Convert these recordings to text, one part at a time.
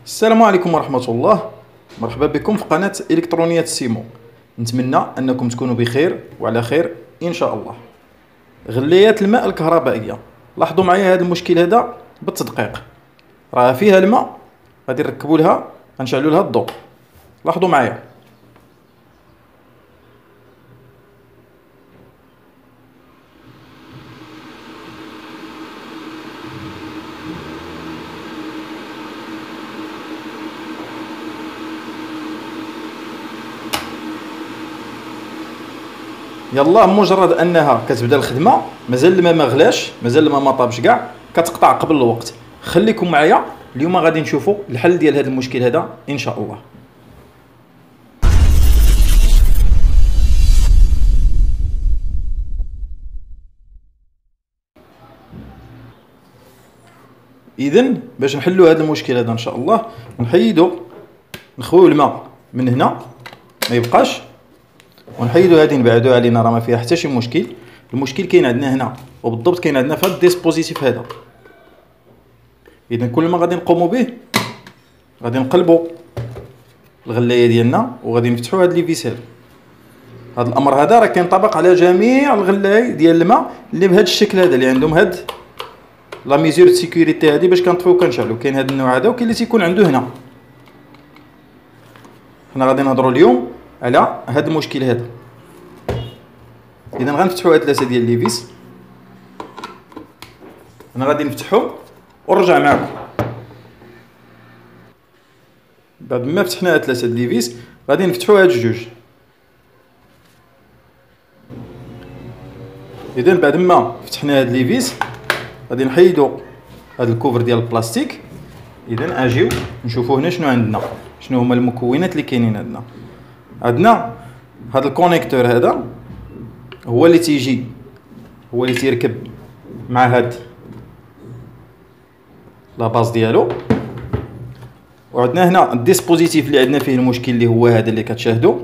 السلام عليكم ورحمة الله. مرحبا بكم في قناة إلكترونيات سيمو. نتمنى أنكم تكونوا بخير وعلى خير إن شاء الله. غليات الماء الكهربائية، لاحظوا معايا هذا المشكل هذا بالتدقيق. راه فيها الماء، غادي نركبوا لها، غنشعلوا لها الضوء. لاحظوا معايا. يلا مجرد انها كتبدا الخدمه، مازال الماء ما غلاش، مازال الماء ما طابش كاع، كتقطع قبل الوقت. خليكم معايا، اليوم غادي نشوفوا الحل ديال هذا المشكل هذا ان شاء الله. اذا باش نحلوا هذا المشكل هذا ان شاء الله، نحيدوا نخويو الماء من هنا ما يبقاش، ونحيدوا هذه نبعدوا علينا، راه ما فيها حتى شي مشكل. المشكل كاين عندنا هنا، وبالضبط كاين عندنا في هذا الديسبوزيتيف هذا. اذا كل ما غادي نقوموا به، غادي نقلبوا الغلايه ديالنا وغادي نفتحوا هاد لي فيس هادو. هذا الامر هذا راه كينطبق على جميع الغلاي ديال الماء اللي بهذا الشكل هذا، اللي عندهم هاد لا ميزور دو سيكوريتي هذه باش كنطفيو وكنشعلو. كاين هذا النوع هذا وكاين اللي تيكون عنده هنا. حنا غادي نهضروا اليوم على هذا المشكل هذا. اذا غنفتحوا هاد ثلاثه ديال لي فيس. انا غادي نفتحو ونرجع معكم. بعد ما فتحنا هاد ثلاثه ديال لي فيس غادي نفتحوا هاد الجوج. اذا بعد ما فتحنا هاد لي فيس غادي نحيدوا هاد الكوفر ديال البلاستيك. اذا اجيو نشوفوا هنا شنو عندنا، شنو هما المكونات اللي كاينين عندنا. عندنا هاد الكونيكتور هذا، هو اللي تيجي، هو اللي تيركب مع هاد لا باز ديالو. وعندنا هنا الديسبوزيتيف اللي عندنا فيه المشكل، اللي هو هذا اللي كتشاهدوا.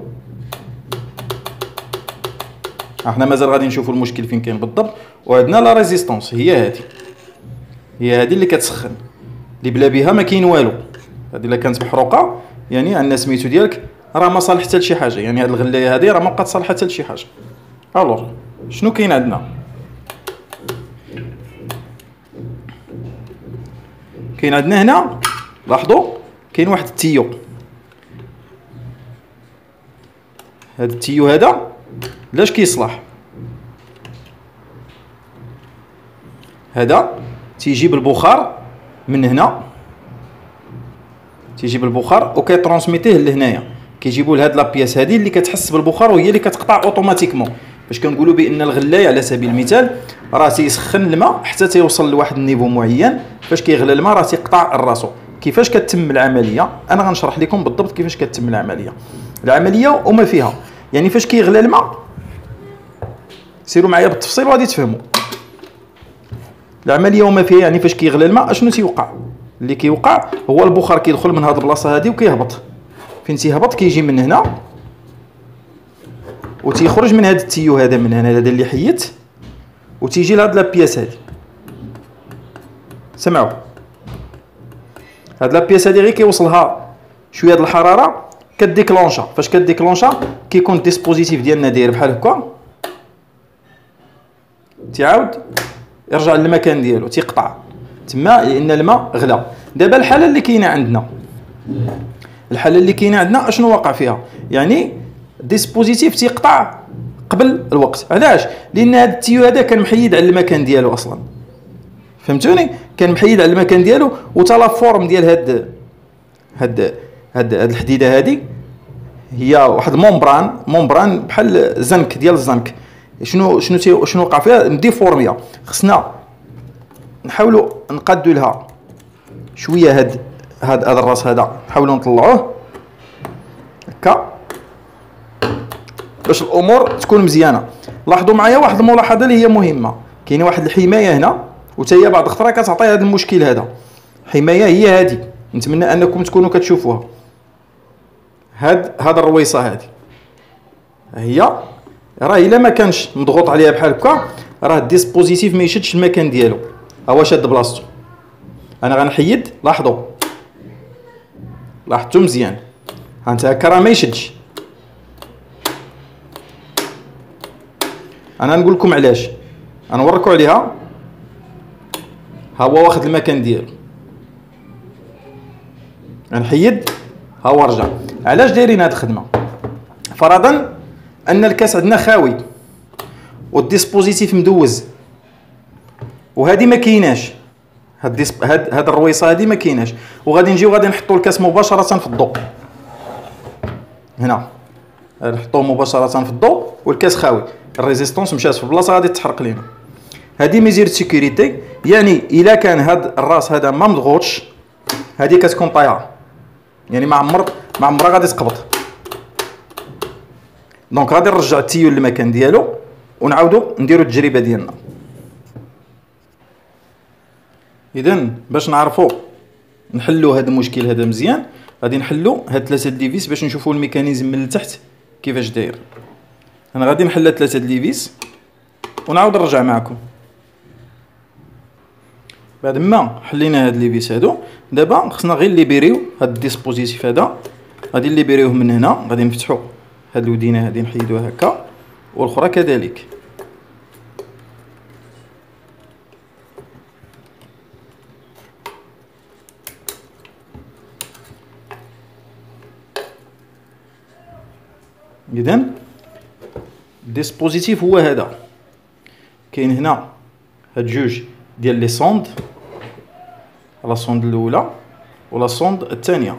احنا مازال غادي نشوفوا المشكل فين كاين بالضبط. وعندنا لا ريزيستونس، هي هذه اللي كتسخن، اللي بلا بها ما كاين والو. هذه الا كانت محروقه يعني عندنا سميتو ديالك راه ما صالح حتى لشي حاجه، يعني هذه الغلايه هذه راه ما بقات صالحه حتى لشي حاجه. الوغ شنو كاين عندنا؟ كاين عندنا هنا، لاحظوا كاين واحد التيو. هذا التيو هذا لاش كيصلح؟ هذا تيجيب البخار من هنا، تيجيب البخار وكيترونسميتيه لهنايا. كيجيبوا لهاد لابياس هذه اللي كتحس بالبخار، وهي اللي كتقطع اوتوماتيكمون. باش كنقولوا بان الغلايه على سبيل المثال راه تيسخن الماء حتى تيوصل لواحد النيفو معين. فاش كيغلى الماء راه تيقطع الراسو. كيفاش كتتم العمليه؟ انا غنشرح لكم بالضبط كيفاش كتتم العمليه وما فيها. يعني فاش كيغلى الماء، سيروا معايا بالتفصيل وغادي تفهموا العمليه وما فيها. يعني فاش كيغلى الماء اشنو تيوقع؟ اللي كيوقع هو البخار كيدخل من هاد البلاصه هذه وكيهبط. فين تيهبط؟ كيجي من هنا وتيخرج من هاد التيو هذا، من هنا هذا اللي حيت، وتيجي لهاد لابياس هذه. سمعوا، هاد لابياس هذه غير كيوصلها شويه د الحراره كديكلونشا. فاش كديكلونشا كيكون الديسبوزيتيف ديالنا داير بحال هكا، تيعاود يرجع للمكان ديالو، تيقطع تما لان الماء غلا. دابا الحاله اللي كاينه عندنا، اشنو واقع فيها؟ يعني الديسبوزيتيف تيقطع قبل الوقت. علاش؟ لان هذا التيو هذا كان محيد على المكان ديالو اصلا. فهمتوني؟ كان محيد على المكان ديالو، وتا لا فورم ديال هاد الحديده هذه هي واحد مومبران بحال زنك ديال الزنك. شنو وقع فيها؟ ديفورميا. خصنا نحاولوا نقادوا لها شويه هاد الراس هذا، نحاولوا نطلعوه هكا باش الامور تكون مزيانه. لاحظوا معايا واحد الملاحظه اللي هي مهمه. كاينه واحد الحمايه هنا، وتا هي بعض الخطره كتعطي هذا المشكل هذا. حمايه هي هذه، نتمنى انكم تكونوا كتشوفوها. هاد الرويصه هذه هي راه الا ما كانش مضغوط عليها بحال هكا، راه الديسبوزيتيف ما يشدش المكان ديالو. ها هو شاد بلاصتو. انا غنحيد، لاحظوا لاحظتوا مزيان، ها انت هكا راه ما يشدش. انا نقول لكم علاش، انا نوريكم عليها. ها هو واخد المكان ديالو، نحيد ها هو رجع. علاش دايرين هاد الخدمه؟ فرضا ان الكاس عندنا خاوي والديسبوزيتيف مدوز، وهذه ما كايناش، هاد الرويصه هذه ما كايناش، وغادي نجيو غادي نحطوا الكاس مباشره في الضوء. هنا نحطوه مباشره في الضوء والكاس خاوي، الريزيستونس مشات في البلاصه غادي تحرق لينا. هذه ميزير سيكوريتي، يعني الا كان هاد الراس هذا ما مضغوطش هذه كتكون طايحه، يعني ما عمرها غادي تقبض. دونك غادي نرجع التيول للمكان ديالو ونعاودو نديرو التجربه ديالنا. اذا باش نعرفوا نحلوا هذا المشكل هذا مزيان، غادي نحلوا هاد 3 ديفيس باش نشوفوا الميكانيزم من التحت كيفاش داير. انا غادي نحل 3 ديفيس ونعاود نرجع معكم. بعد ما حلينا هاد ليفيس هادو، دابا خصنا غير ليبيريو هاد الديسبوزيتيف هذا، غادي نليبيريوه من هنا، غادي نفتحوا هاد الودينه هادي نحيدوها هكا، والاخرى كذلك. اذا الديسبوزيتيف هو هذا، كاين هنا هاد جوج ديال لي صوند، لا صوند الاولى ولا صوند الثانيه.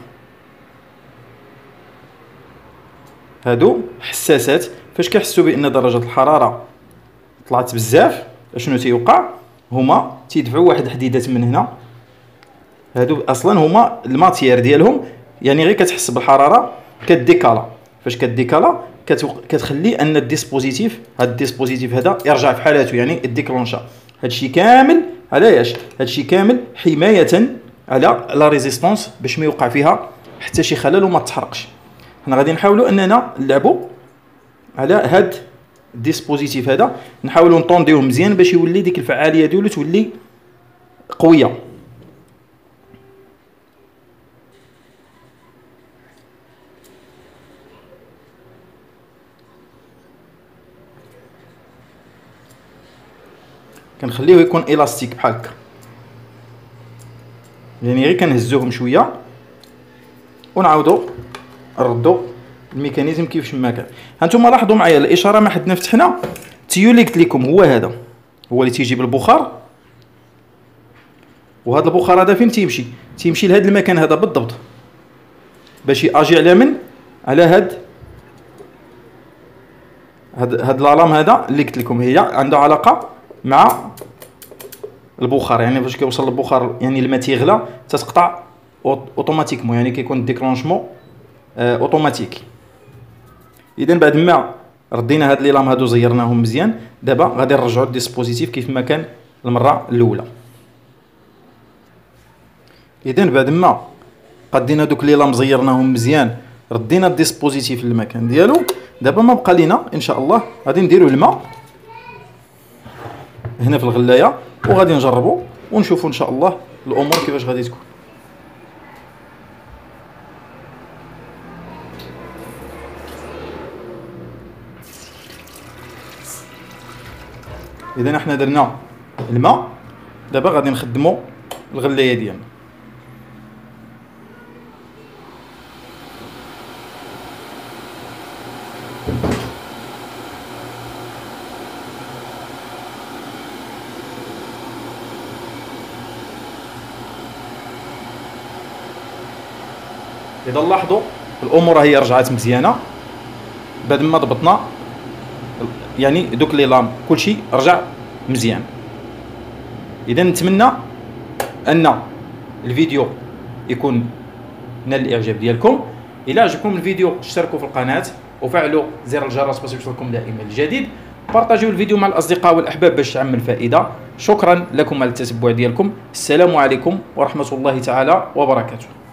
هادو حساسات، فاش كيحسوا بان درجه الحراره طلعت بزاف اشنو تيوقع؟ هما تيدفعوا واحد الحديدات من هنا. هادو اصلا هما الماتيير ديالهم، يعني غير كتحس بالحراره كديكالا، فاش كديكالا كتخلي ان الديسبوزيتيف، هاد الديسبوزيتيف هذا يرجع في حالته، يعني الديكلونشا. هادشي كامل علاش؟ هادشي كامل حمايه على لا ريزيستونس باش ما يوقع فيها حتى شي خلل وما تحرقش. حنا غادي نحاولوا اننا نلعبوا على هاد الديسبوزيتيف هذا، نحاولوا نطونديوه مزيان باش يولي ديك الفعاليه ديالو تولي قويه. كنخليوه يكون الاستيك بحال هكا، يعني غير كنهزوهم شويه ونعاودوا نردوا الميكانيزم كيفاش ما كان. هانتوما لاحظوا معايا الاشاره ما حدنا فتحنا التيول اللي قلت لكم هو هذا، هو اللي تيجيب البخار. وهذا البخار هذا فين تيمشي لهذا المكان هذا بالضبط باش ياجي على من؟ على هاد لالام هذا اللي قلت لكم هي عنده علاقه مع البخار. يعني فاش كيوصل البخار يعني الماء تيغلى تتقطع اوتوماتيكمون، يعني كيكون ديكلونشمون اوتوماتيكي. اذا بعد ما ردينا هاد لي لام هادو زيرناهم مزيان، دابا غادي نرجعوا الديسبوزيتيف كيف ما كان المره الاولى. اذا بعد ما قدينا دوك لي لام زيرناهم مزيان، ردينا الديسبوزيتيف للمكان ديالو، دابا ما بقى لينا ان شاء الله غادي نديروا الماء هنا في الغلايه، وغادي نجربوا ونشوفوا ان شاء الله الامور كيفاش غادي تكون. اذا احنا درنا الماء، دابا غادي نخدموا الغلايه ديالنا. اذا لاحظوا الامور هي رجعت مزيانه بعد ما ضبطنا، يعني دوك لي لام كلشي رجع مزيان. اذا نتمنى ان الفيديو يكون نال الاعجاب ديالكم. الى عجبكم الفيديو اشتركوا في القناه وفعلوا زر الجرس باش يوصلكم دائما الجديد. بارطاجيو الفيديو مع الاصدقاء والاحباب باش تعم الفائده. شكرا لكم على التتبع ديالكم. السلام عليكم ورحمه الله تعالى وبركاته.